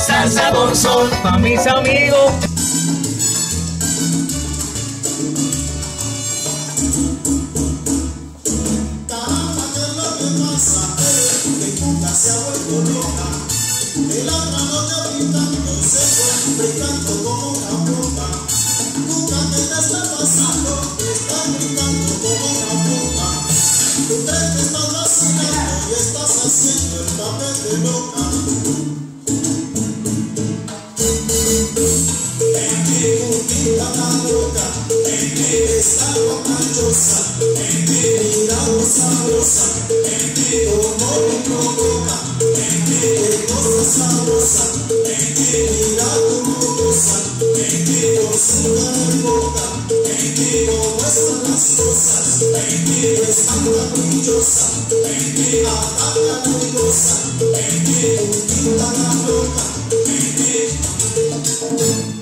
Salsa con son, pa' mis amigos. Caramba, ¿qué es lo que pasa? Que nunca se ha vuelto loca. El otra noche gritando, se fue brincando como una bruja. Nunca, ¿qué te está pasando? Estás brincando como una bruja. Tú crees que estás vacilando y estás haciendo el papel de loca. Puntita tan loca, está contagiosa, mirando sabrosa, como me provoca, qué cosa sabrosa, mira como goza, por su cara en boca, como están las cosas, es tan maravillosa, ataca y goza, puntita tan loca.